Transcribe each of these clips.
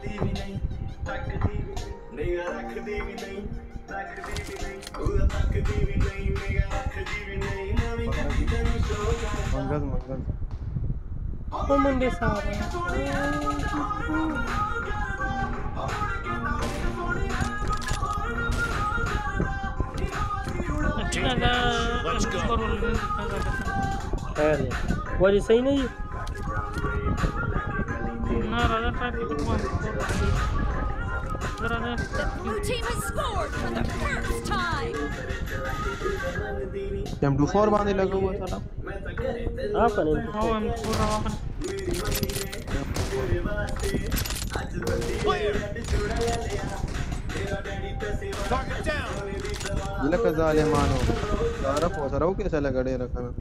मंगल मंगल वो मुंडे साहब Let's go. है वही सही नहीं ना राजा ट्राई कर The blue team has scored for the first time. M24 बांधे लगा हुआ साला आप करें हां हम पूरा वहां Target down. ये लगा जालिमानो सारा पोसा रहा हूँ कैसा लगा डे रखा ना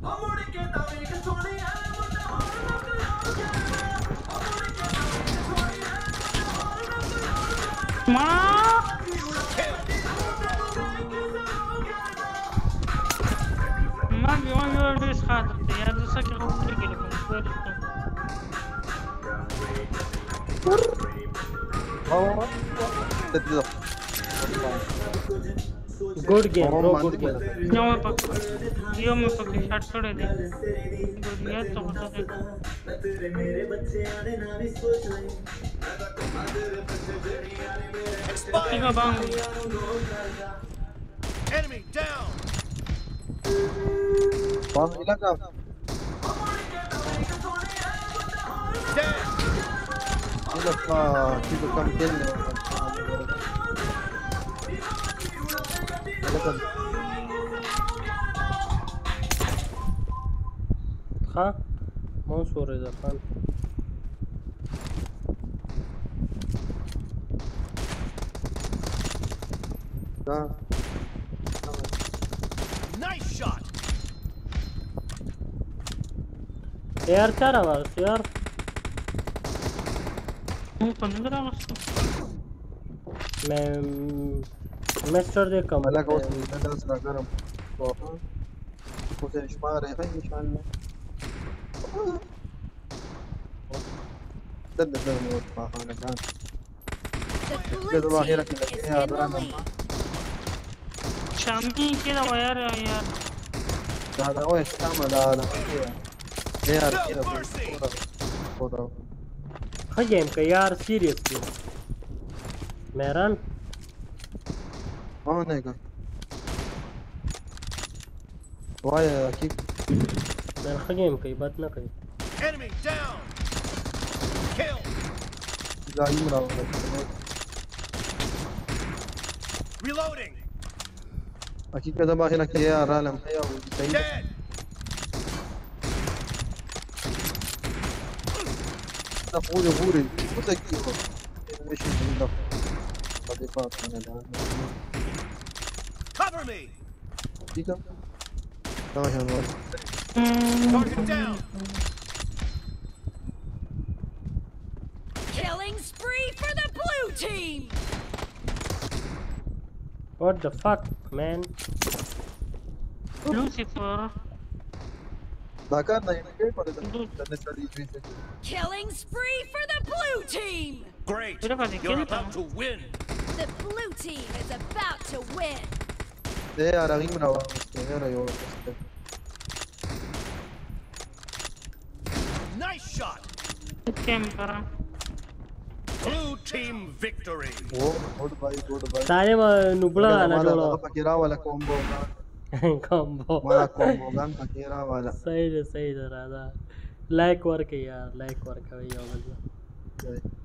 ما بيوم يوريس خاطر يا ذا سكر وكل كلكم good game bro good game يوم يفكر شات छोड़े दे ये तो होता है ठीक है बांग Enemy down. बांध मिला काम Dead. ये लगा किसी कम खेल ले हाँ माउस हो रहा है खान Nice shot. यार क्या रहा यार मैं मिस्टर देख कम अलग हो दस रकम तो उसे इस्मार है भाई निशान में दद दद मोट पाखाना जान The ये blue तो बाहर team रख is ले in यार the राना lead. शामी के ना यार दादा ओए शाम दादा यार No ये mercy. पूरा हाँ गेम का यार सीरियसली मेरन कौन है का वाह की मैं हाँ गेम का बात ना कही Enemy down. Kill. जाइम रहा Reloading. हकीकत बाहर रख यार आलम है वो सही Dead. पूरे पूरे पूरे की हो مش بالضبط صديقات انا الان Cover me. دقيقة تمام Target down. Killing spree for the blue team. what the fuck man Lucifer ذكرنا كيف ولا Killing spree for the blue team. Great. Mira, vale, You're ¿qué about to win. The blue team is about to win. ده يا رغيم روا يا ريو Nice shot. क्या करा Blue team victory. वो good bye सारे नुबड़ा आना जोड़ो पकीरा वाला combo combo वाला कॉम्बो गन पकीरा वाला सही है राजा लाइक वर्क यार लाइक वर्क है ये वाला